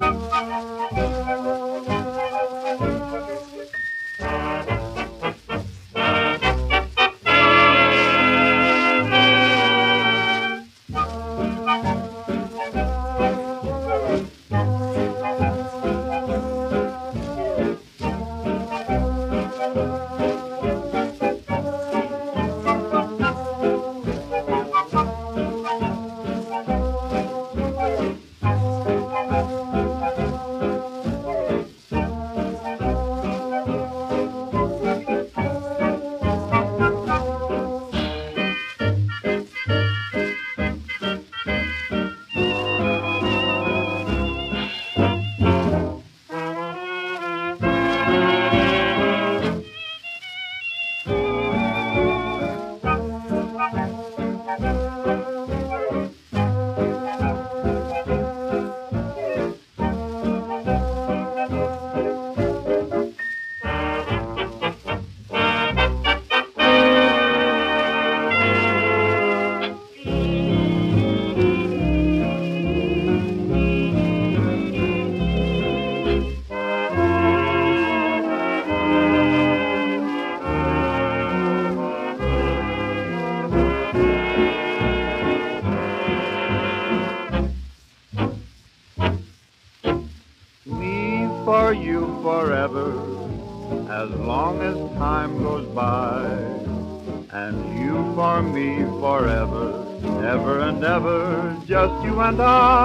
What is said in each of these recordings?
As long as time goes by, and you for me forever, ever and ever, just you and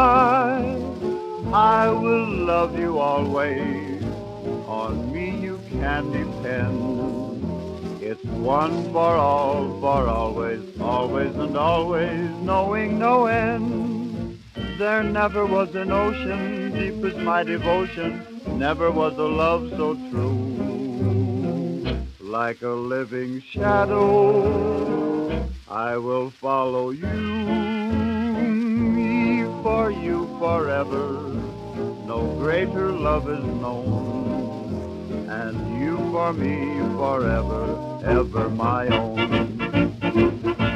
I will love you always, on me you can depend. It's one for all, for always, always and always, knowing no end. There never was an ocean deep as my devotion, never was a love so true. Like a living shadow, I will follow you, me for you forever. No greater love is known, and you for me forever, ever my own.